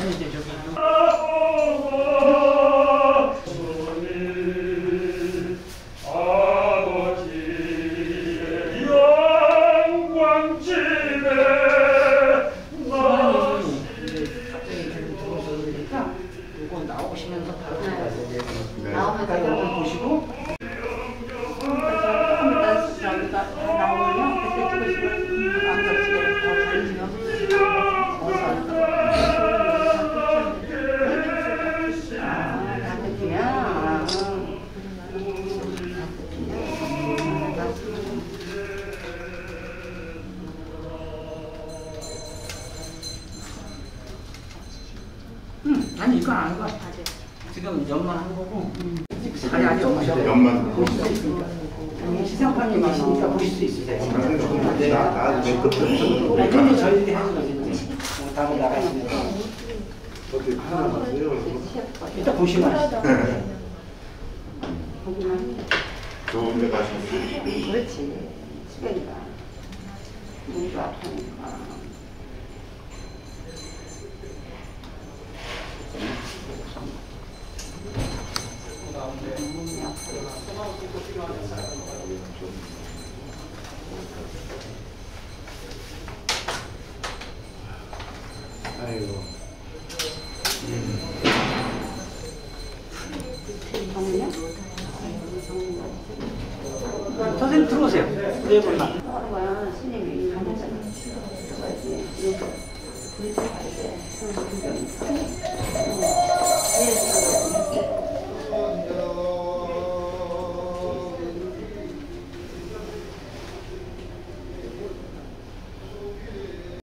이제 저기. 나오시면서 바로 나오면서 이걸 보시고 조금 이따 나오면 그때 찍으시고 안 겹치게 더 잘 지면 아니 이거 안 가. 지금 연만 한 거고. 아니 아니 연만. 보실 수 있습니다. 시상판이 많으니까 보실 수 있으세요. 근데 저희들이 하는 거지. 다음에 나가시면 일단 보시면 아시죠. 좋은 데 가시면 그렇지. 시간이가 몸도 아프니까. 아이고. 선생님 들어오세요. 네 분만. 하루가 스님이 가면서 들어가야지. 이거 불 때 가야 돼.